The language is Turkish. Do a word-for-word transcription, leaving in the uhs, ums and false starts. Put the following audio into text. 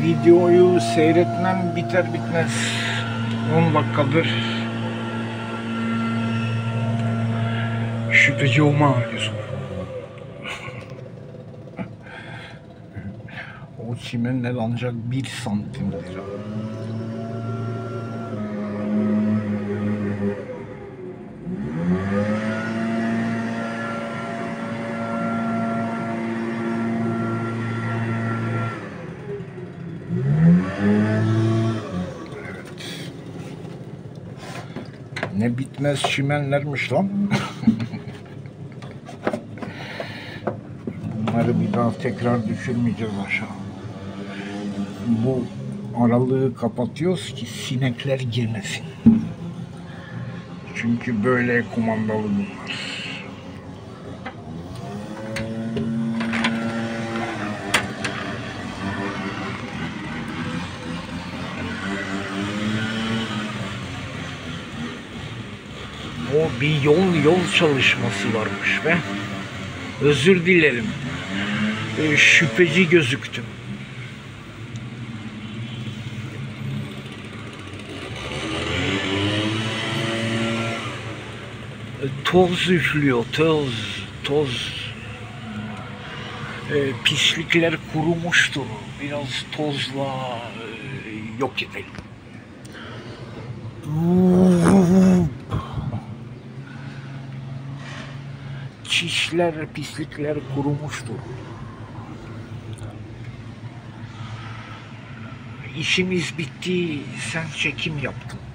videoyu seyretmem biter bitmez on dakikadır şüpheci olma arıyorsun. O çimenler ancak bir santimdir. Ne bitmez çimenlermiş lan. Bunları bir daha tekrar düşürmeyeceğiz aşağı. Bu aralığı kapatıyoruz ki sinekler girmesin. Çünkü böyle kumandalı bunlar. O bir yol yol çalışması varmış be. Özür dilerim. E, şüpheci gözüktüm. E, toz üflüyor, toz, toz. E, pislikler kurumuştur. Biraz tozla e, yok edelim. Çişler, pislikler kurumuştur. İşimiz bitti. Sen çekim yaptın.